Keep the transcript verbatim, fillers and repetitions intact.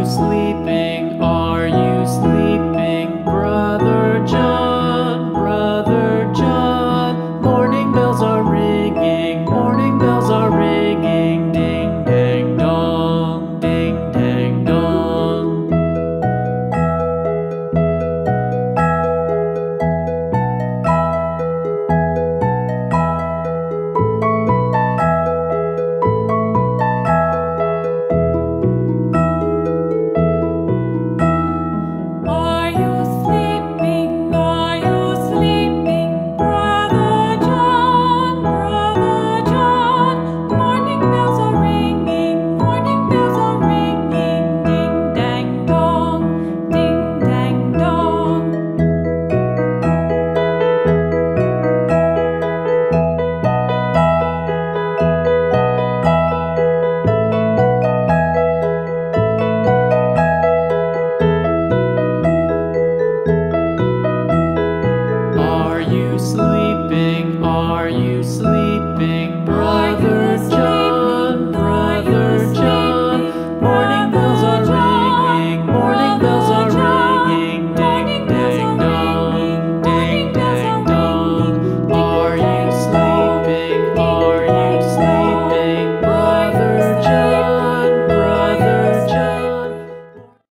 sleeping? Are you sleeping? Brother John, Brother John. Morning bells are ringing, morning bells are ringing. Ding dang dong, ding dang dong. Are you sleeping? Are you sleeping? Brother John, Brother John. Morning bells are ringing, morning bells are ringing. Ding dang dong, ding dang dong. Are you sleeping? Are you sleeping?